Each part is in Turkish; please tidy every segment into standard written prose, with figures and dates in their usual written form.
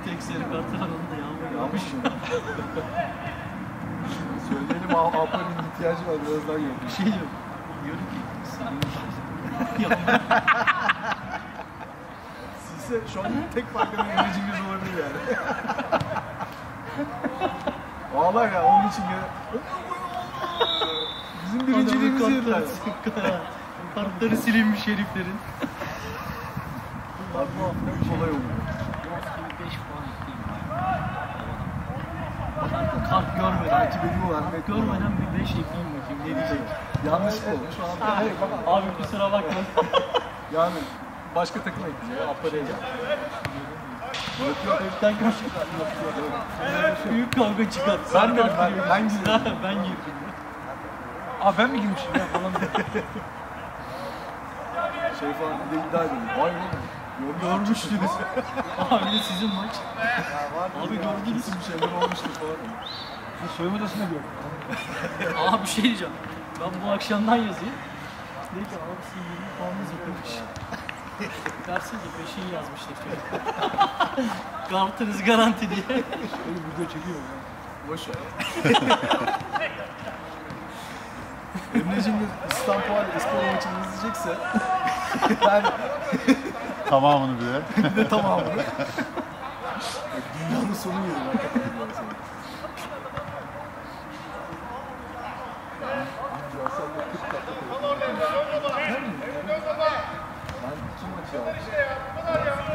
tek sarı kartı var, onu da yağmur Yağmış mı? Söyleyelim Alper'in ihtiyacı var, biraz daha yok. Bir şey yok. Diyor ki Size şu an tek farklı bir yöneticimiz olabilir yani. Ağlar ya, onun için ya. Bizim birinciliğimizi yediler. Kartları silinmiş heriflerin. Bak bu hafta kolay oldu. 5 puan ekleyeyim. Kart görmeden. Takip ediyorlar. Görmeden bir 5 ekleyeyim bakayım, ne diyecek. Yanlışlık oldu şu anda. Evet, Abi kusura bakma. yani başka takım ekleyecek. Aparayacak. Öpten büyük kavga çıkar. Ben girdim. Ben girdim. Aa ben mi girmişim ya falan. Şey falan bir de iddia edelim. Vay oğlum. Görmüştünüz. Abi de sizin maç. Abi gördünüz. Bir şeyler olmuştu falan. Soyunma odasında gördüm. Abi bir şey diyeceğim. Ben bu akşamdan yazayım. Ne ki abi sizin 20 puanınız yıkılmış. Dersiniz de peşin yazmışlar. Kartınız garanti diye. Öyle video çekiyor ya. Boş ver. Emre'cim İstanbul Espor maçını izleyecekse ben tamamını bile. bir de tamamını. Dünyanın sonu geliyor. Ben iki maçı almışım.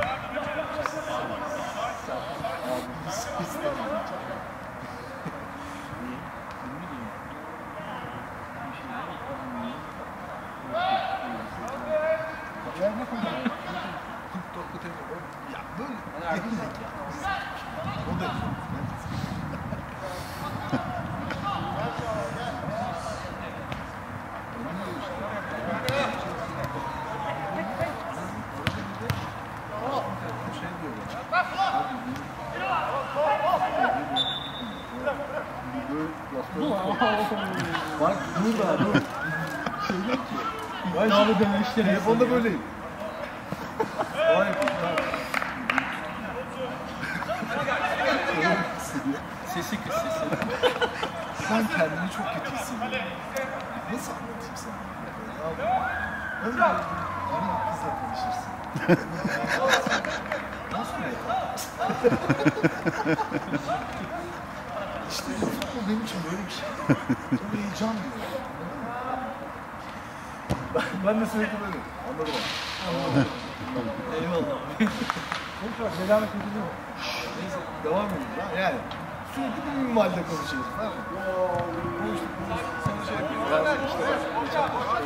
Bak dur da dur. Şey yok ki. İddialı dövüşleri. Telefonda böyleyim. Vay Sesi kız sesi. sen kendini çok kötü hissediyorsun. Nasıl anlatayım sana? Öyle yeni bir kızla tanışırsın. Nasıl yapar? İşte futbol benim için böyle bir şey. Çok heyecan diyor. Ben de sürekli böyle. Anladım abi. Eyvallah abi. Konuşmak devam ediyor. Neyse devam edelim. Yani sürekli bir minvalde konuşuyoruz. Tamam mı? Konuştuk. Sonra şey yapıyoruz. Ben işte geçen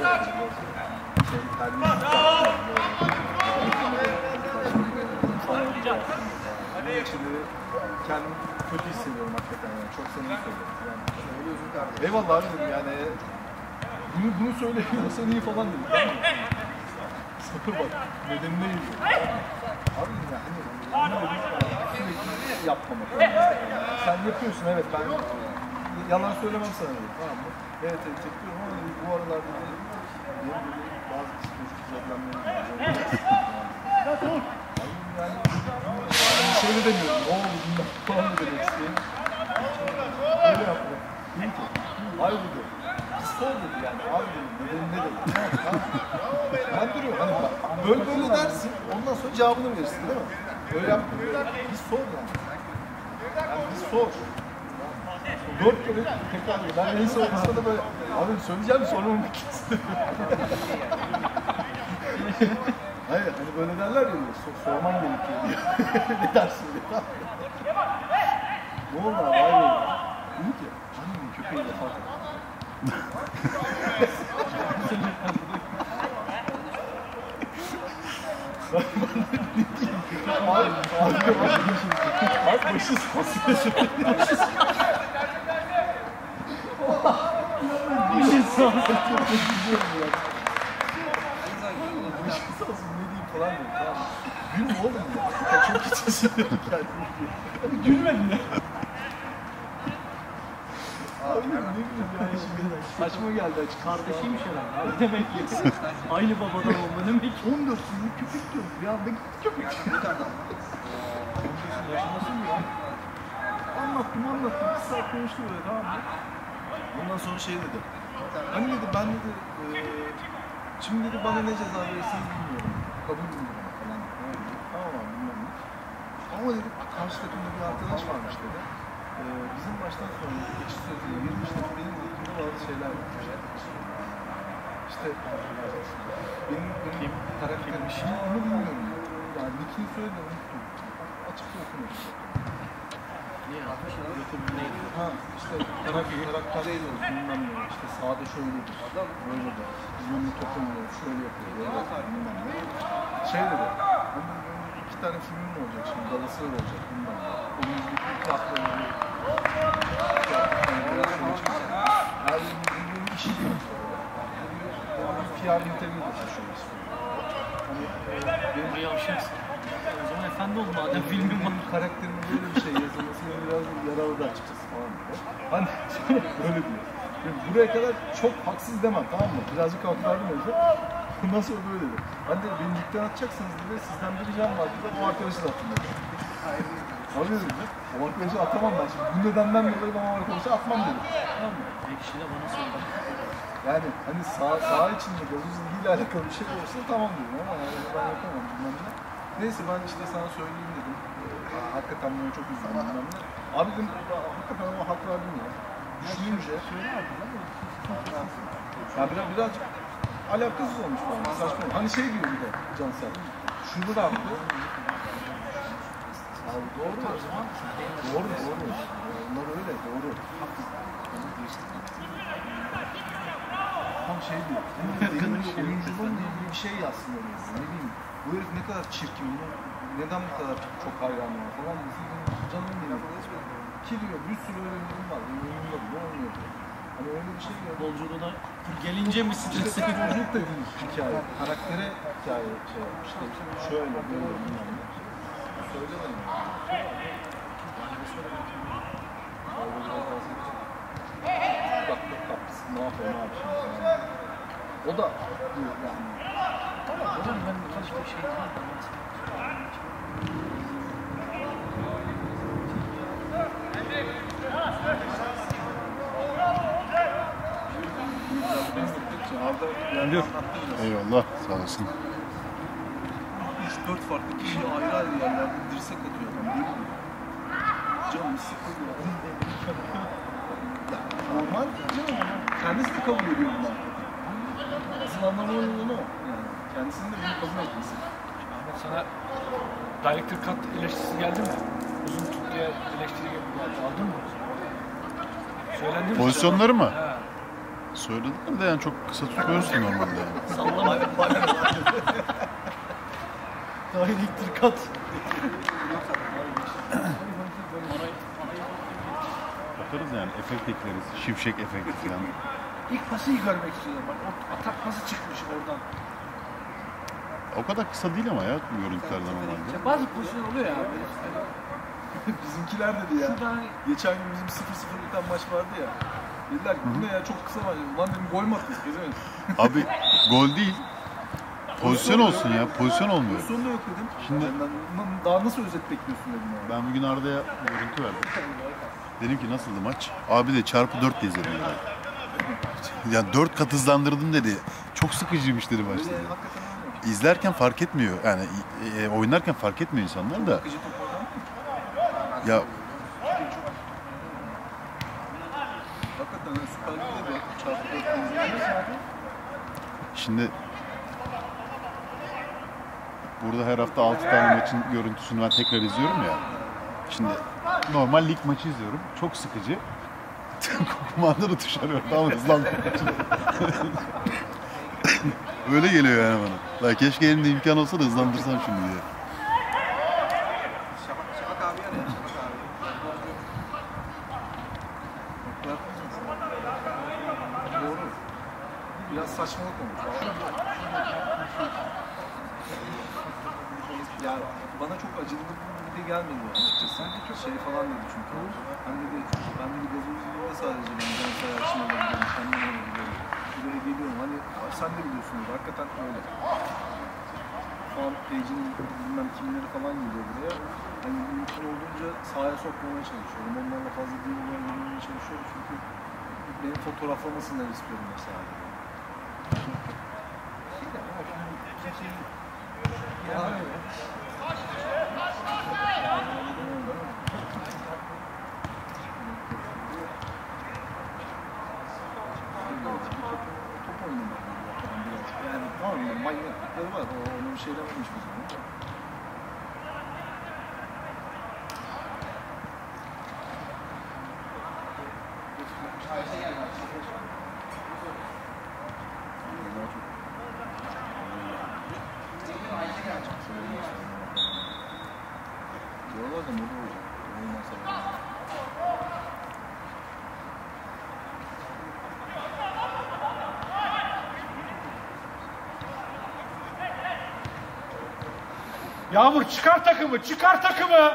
terbiyesiz. Kendimi kötü hissediyorum hakikaten yani. Çok samimi söylüyorum. Yani söylüyorsun kardeşim. Eyvallah abi dedim yani. Bunu söylemiyorsan iyi falan dedim. Tamam mı? Sapır bak. Nedenine yürüyor. Abi dedim ya hani sürekli yapmamak. Sen yapıyorsun evet ben yalan söylemem sana dedim. Tamam mı? Evet yapıyorum ama bu aralarda da benim böyle bazı psikolojik problemlerim var. Yani şey de demiyorum. Ne oldu bundan falan mı demek istiyorum. Öyle yapıyorum. İyi ki. Hayır bu diyor. Pistol dedi yani. Abi dedim ne dedi. Ben duruyorum. Hani böyle dersin. Ondan sonra cevabını verirsin değil mi? Böyle yaptım. Bir sor yani. Yani bir sor. 4 kere tekrar ediyor. Ben en sonrasında da böyle abi söyleyeceğim sormamak istiyorum. Hayır hani böyle derler ya sorman gerekiyor diyor. Ne dersin diyor. Ne oldu abi? Hayır oldu. Dedi ki annemin köpeği vefat etti. Abi başı sansıyor. Başı sansıyor. Çok üzülüyorum ya. Başı sansıyor ne diyeyim falan diyor. Gülme oğlum ya. Çok kötü hissediyorum kendimi. Gülmedin ya. Abi ne bileyim ya şimdi. Saçma geldi açık. Kardeşiymiş herhalde. Ne demek ki? Aynı babadan olma demek ki. 14 yıllık köpek diyorum. Ya ne köpek? Yaşamasın ya. Anlattım. Bir saat konuştu böyle, tamam mı? Ondan sonra şey dedi. Hani dedi ben dedi şimdi dedi bana ne ceza verirsiniz bilmiyorum. Kabul bilmiyorum falan. Tamam abi bilmem ne. Ama dedi karşı takımda bir arkadaş varmış dedi. Bizim baştan sonra geçiş sürecine girmiş dedi. Benim hakkımda bazı şeyler yapmış. İşte benim karakterim şimdi onu bilmiyorum. Yani nickini söyledi unuttum. Açıkça okumadım. Ne yapmış? Neydi? Ha işte karakter bilmem ne. İşte sağda şöyledir. Böyle de. Yönlü toplanıyor. Şöyle yapıyor. Böyle bilmem ne. Şey dedi. Hani böyle 2 tane filmim olacak şimdi. Galatasaray olacak bilmem ne. Önümüzdeki 2 hafta böyle. Biraz sonra çıkacak. Her gün işi diyor. PR interview de taşıyoruz. Hani benim Yavşaksın. O zaman efendi ol madem filmin var. karakterimin böyle bir şey yazılması beni biraz yaraladı açıkçası falan diyor. Hani böyle diyor. Yani buraya kadar çok haksız demem, tamam mı? Birazcık haklardım önce. Ondan sonra böyle dedi. Hani dedi, beni dükkan atacaksınız dedi. Sizden bir ricam var dedi. O arkadaşı da attım dedi. Abi dedim ya. O arkadaşı atamam ben şimdi. Bu nedenden dolayı ben o arkadaşı atmam dedi. Tamam mı? Bir kişi de bana söyledi. Yani hani saha içinde gazoz ilgiyle alakalı bir şey olsa tamam dedim ama yani ben yapamam bilmem ne. Neyse ben işte sana söyleyeyim dedim. Hakikaten bana çok üzüldüm bilmem ne. Abi dedim hakikaten ama hak verdim ya. Düşününce ya birazcık alakasız olmuş bana. Saçma. Hani şey diyor bir de Cansel. Şunu da yaptı. Abi doğru o zaman. Doğru. Onlar öyle doğru. Tam şey diyor. Benim de oyunculuğumla ilgili bir şey yazsın öyle. Ne bileyim. Bu herif ne kadar çirkin. Neden bu kadar çok hayranım var falan. Canım benim. Ki diyor bir sürü öğrencim var. Oyunumda bile oynuyor diyor. Hani öyle bir şey diyor. Futbolculuğuna gelince mi stresi? Futbolculuk da değil hikaye. Karaktere hikaye şey yapmış. İşte şöyle böyle bilmem ne. Söylemedim. Bak ne yapalım abi şimdi. O da diyor yani. Hocam ben hiçbir şey değil. Biliyorum. Eyvallah. Sağ olasın. 3-4 farklı kişi ayrı ayrı yerlerde dirsek atıyor adam değil mi? Canım sıkılıyor. Normal canım. Kendisi de kabul ediyor bunlar. Asıl anlamı onu o. Yani kendisinin de bunu kabul etmesi. Ahmet sana Director Cut eleştirisi geldi mi? Uzun tut diye eleştiri geldi. Aldın mı? Söylendi mi? Pozisyonları mı? He. Söylediler de yani çok kısa tutmuyorsun normalde yani. Sallama. Daha elektrik kat. Bakarız yani efekt ekleriz. Şimşek efekti falan. İlk pası iyi görmek istiyorum. Bak o atak nasıl çıkmış oradan. O kadar kısa değil ama ya bu görüntülerde normalde. İşte bazı pozisyon oluyor ya. Bizimkiler dedi ya. Şurada Geçen gün bizim 0-0'lıktan maç vardı ya. Dediler ki bu ne ya çok kısa maç. Ulan dedim gol mü attınız? Gezemedim. Abi gol değil. Pozisyon olsun ya. Pozisyon olmuyor. Pozisyonda yok dedim. Şimdi- daha nasıl özet bekliyorsun dedim ya. Ben bugün Arda'ya görüntü verdim. Dedim ki nasıldı maç? Abi de çarpı 4 de izledim dedi. Yani 4 kat hızlandırdım dedi. Çok sıkıcıymış dedi maç dedi. Hakikaten öyle. İzlerken fark etmiyor. Yani oynarken fark etmiyor insanlar da. Akıcı top oradan. Ya Hakikaten öyle Süper Lig'de de çarpı 4 izliyoruz. şimdi burada her hafta 6 tane maçın görüntüsünü ben tekrar izliyorum ya. Şimdi normal lig maçı izliyorum. Çok sıkıcı. Kumanda da tuş arıyor. Tamam hızlandım. Öyle geliyor yani bana. Ya keşke elimde imkan olsa da hızlandırsam şimdi diye. Şafak abi ya ne? Şafak abi. Doğru. Biraz saçmalık olmuş. Yani bana çok acılı bir de gelmedi açıkçası. Şey falan dedi çünkü. Hani dedi, ben dedi gazozluluğunda sadece ben sayar için olabiliyorum, kendim olabiliyorum. Buraya geliyorum, hani sen de biliyorsun dedi, hakikaten öyle. Faruk Beyci'nin bilmem kimleri falan geliyor buraya. Hani mümkün olduğunca sahaya sokmamaya çalışıyorum. Onlarla fazla diyaloğa girmeye çalışıyorum çünkü benim fotoğraflamasınlar istiyorum mesela. Top oynamak birazcık. Yani tamam mı? Manyaklıkları var. Ona bir şey dememiş o zaman. Diyorlar da moda olacak. Olmazsa Yağmur çıkar takımı, çıkar takımı!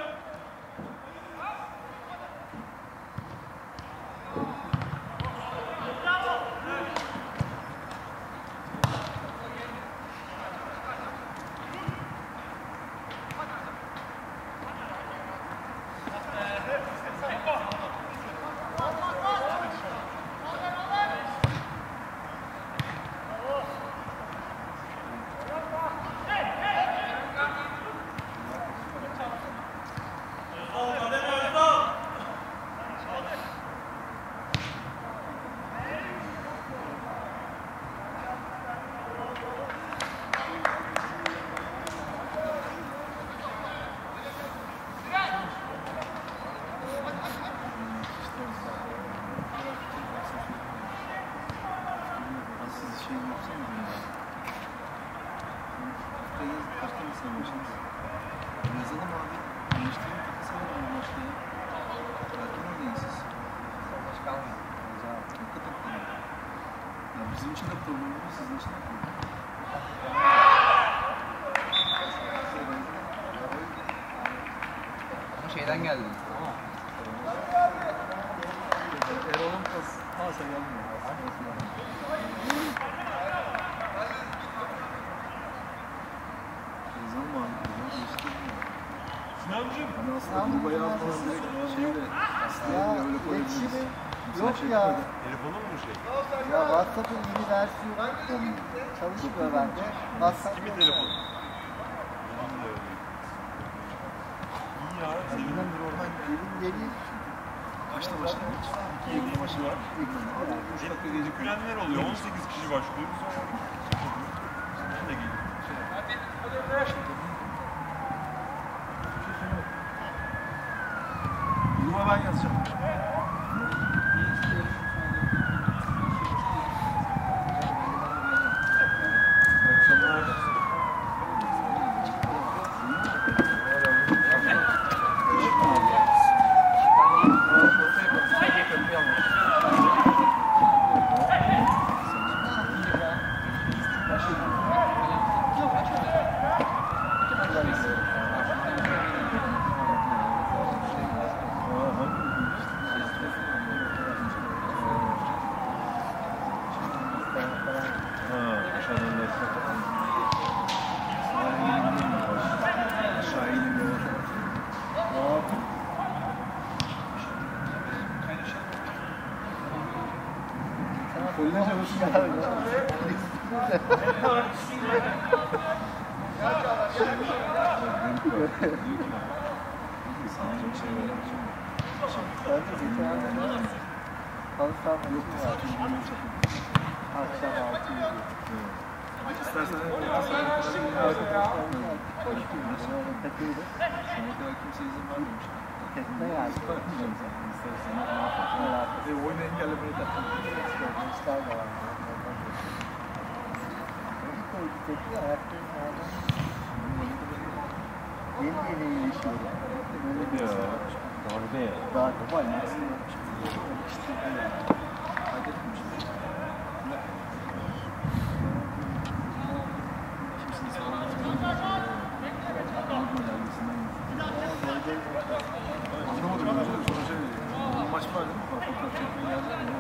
yazalım abi. Değiştirin takası var bu maçta ya. Erken oynayın siz. Maç kalmıyor. Hakikaten kalmıyor. Ya bizim için de problem değil, sizin için de problem. Ama şeyden geldi. Erol'un pası gelmiyor. Yazalım abi. Sinancığım. Hani aslında gruba yazmadan direkt şeyle isteyelim öyle koyabiliriz. Yok ya. Telefonu mu şey? Ya WhatsApp'ın yeni versiyonu çalışmıyor bende. WhatsApp Kimin yok telefonu? yani. İyi ya. Sevindim. Yeni Kaçta başlamış? 2 maçı var. 3 dakika gecikmeyenler oluyor. 18 kişi başlıyor. Ben de geldim. Gruba ben yazacağım. Kolleje hoş geldin. Ben de geçen halı saha maçı var. Akşam 6 gibi. İstersen Takıldı. sana kadar kimse izin vermemiş. Tekne yani. Oyunu engellemeyi takım. İşler de var. Koydu tekne ayaklarının ağzına. Yeni iyileşiyor. Ya. Darbe ya. Daha kolay nasıl? Kaydetmemişler. Kimsenin sağlamasını anlamadım ben sonra şey maç var değil mi? Fotoğraf çekmeye geldi.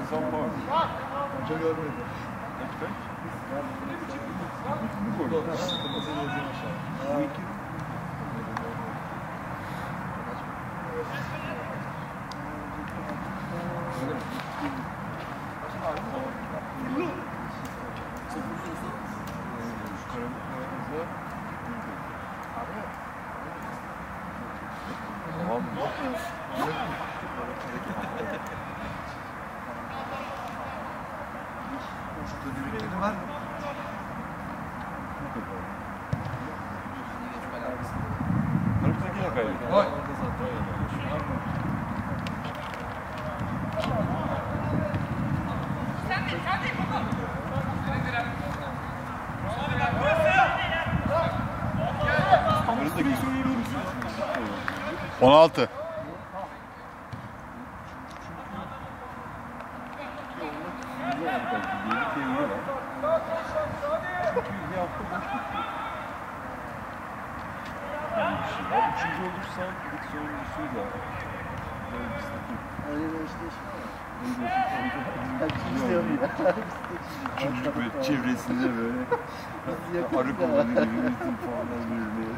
San Paulo. Hoca görmedi. Bu gol. Kırmızı yazıyor aşağı. Bu iki. Tamam. Var mı? Kırmızı yine kaybettik. Gol. Kırmızı gibi. 16. Üçüncü olursan lig sonuncusuyla. Öyle bir eşleşme var. Ben çiziyorum ya. Üçüncü böyle çevresinde böyle Biz yakın arı ya. kovanı gibi bütün puanlar birbirine.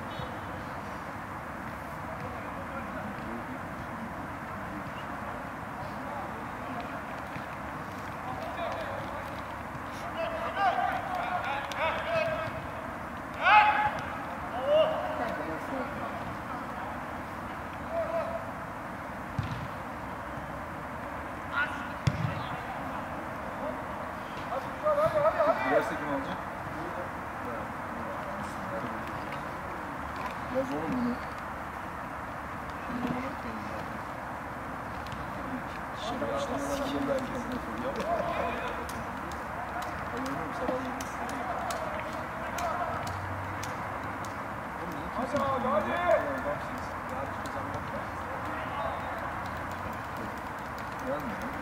Giderse kim alacak? Yaz oğlum bunu. Şimdi başlamadan önce de herkesine soruyor. Ayırıyorum sabah 7'si. Oğlum niye kimse bilmiyor? Adamsınız. Yarış kazanmak var. Gelmiyor.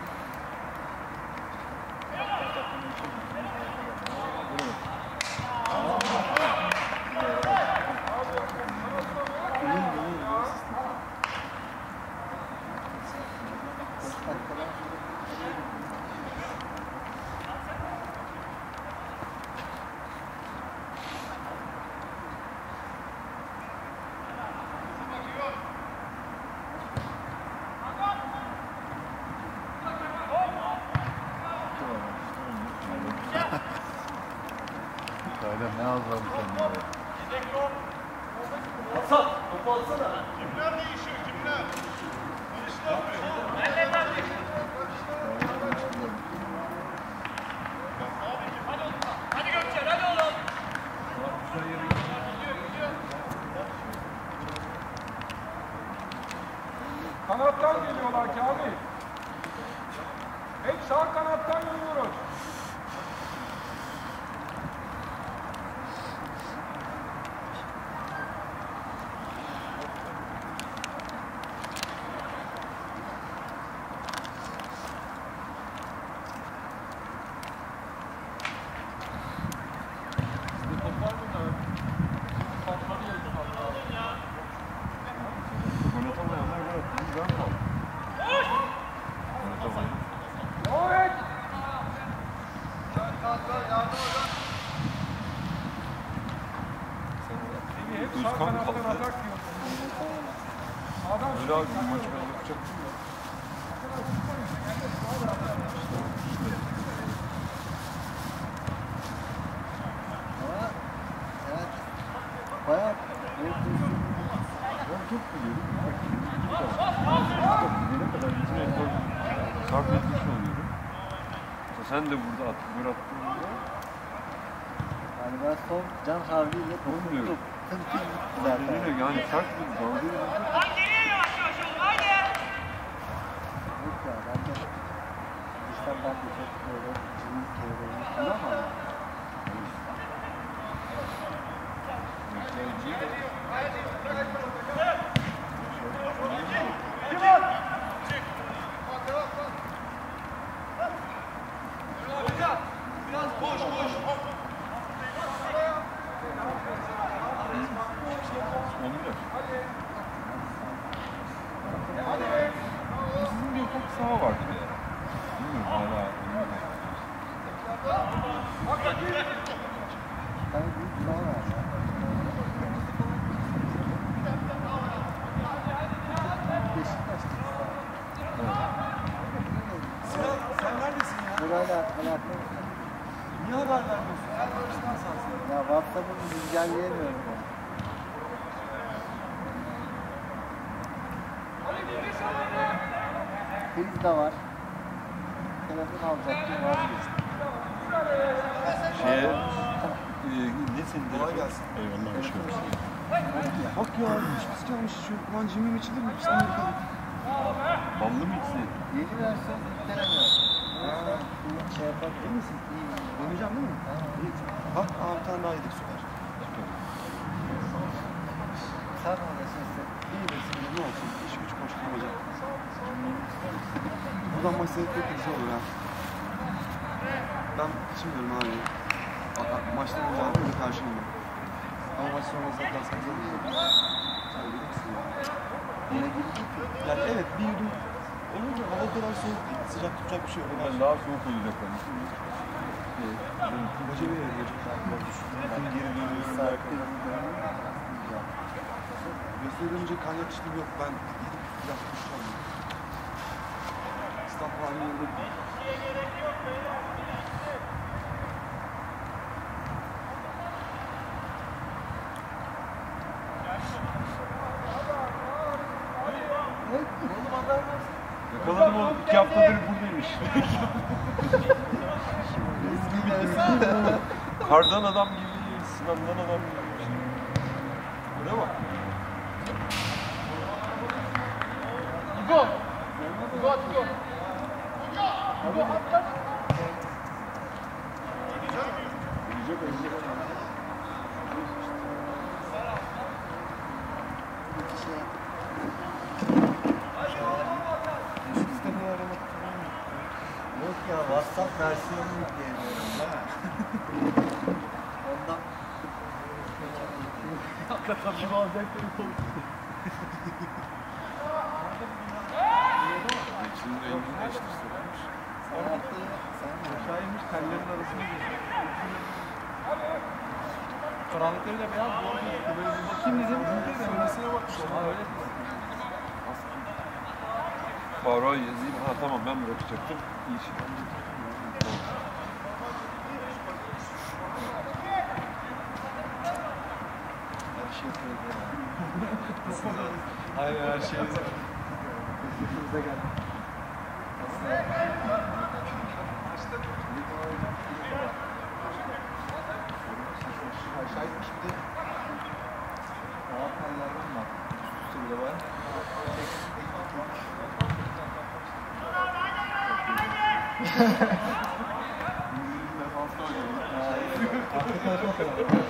Aynen ne azaldı sen ya. Hasan, topu alsana. Kanattan geliyorlar Kamil. Hep sağ kanattan geliyoruz. Gol atamayanlar gol attı. Ben kaldım. Gol atamayan. Evet. Hep sağ Özkan kanattan kaldı. atak yiyor. Sağdan Öyle abi bu maçı ben yapacaktım ya. Ama evet. Bayağı gol pozisyonu. Ben çok biliyorum. Gidene kadar bütün efor sarf etmiş oluyorum. Mesela sen de burada gol attığında Yani ben son can havliyle Olmuyor. tım gitti zaten. yine yani sert bir dalga Yok ya bence dıştan ben de çok böyle cıvıl kere ama Sizin bir ufak saha vardı bir ara. Bilmiyorum. Ben büyük zaman var. Beşiktaş. Sinan sen neredesin ya? Burayla alakalı. Niye haber vermiyorsun? Sen barıştan sansın. Ya WhatsApp'ını güncelleyemiyorum ben. Kriz de var. Telefon alacaktım vazgeçtim. Ne senin kolay gelsin. Eyvallah, hoş geldin. Bak ya hiçbir çalmış şu. Ulan Cem'im içilir mi? Biz Amerikalı. Ballı mı içsin? Yeni versiyon İngiltere var. Şey yapabilir misin? Deneyeceğim değil mi? İyi. Bak bir tane daha yedik süper. Sen oradasın sen. İyi desin ne olsun. İş güç koşturmaca. Buradan maç seyretmek de güzel olur ha. Ben içmiyorum abi. Maçtan önce arkada karşıyım ben. Ama maç sonrası zaten güzel olur. Sen bilir misin ya? Yine gidecek mi? Yani evet bir yudum olur da hava o kadar soğuk değil. Sıcak tutacak bir şey yok. Ben daha soğuk olacak ben. Koca bir yer gerçekten. Geri dönüyorum derken. Gösteriden önce kanyak içtiğim yok. Ben gidip biraz kuşacağım. İstanbul halinin yanında gideyim. Yakaladım onu. 2 haftadır buradaymış. Kardan adam gibi, Sinan'dan adam gibi. Öyle bak. Sistemi aramak falan yok. Yok ya WhatsApp versiyonunu yükleyemiyorum değil mi? Ondan Hakikaten bunu alacak da bir konu. Geçinin rengini değiştirselermiş. sen haftaya sen mi? Aşağıymış tellerin arasına girdi. Karanlıkları da beyaz. Bu arada kameraya bir bakayım dedim. Sonrasına bakmış. Ha öyle mi? Faruk'a yazayım. Ha tamam ben bırakacaktım. İyi şey. Her şey yapıyor. Aynen her şey yapıyor. Bize geldi. Aşağıymış bir de daha tellerden var. Üst üste bile var. Defansta oynuyor. Artık konuşma kadar.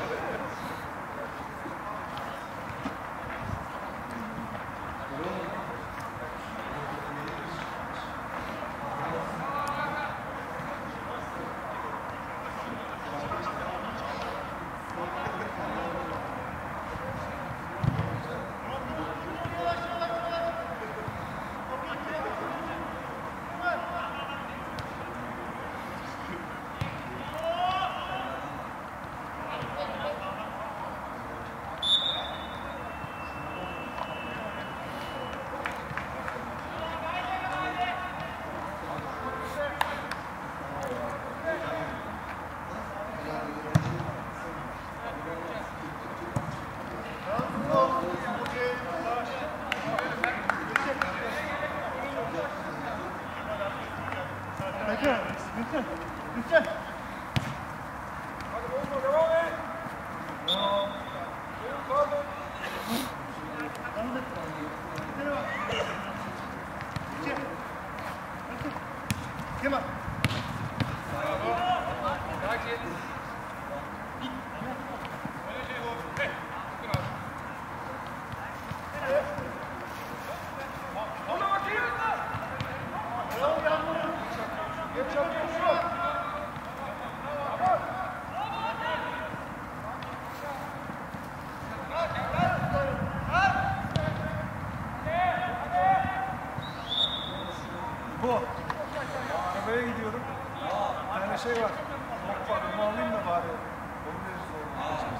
Bu. Arabaya gidiyorum. Bir tane şey var. var. Onu alayım da bari. Onu veririz oğlum.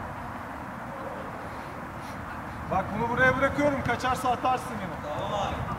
Bak bunu buraya bırakıyorum. Kaçarsa atarsın yine. Tamam abi.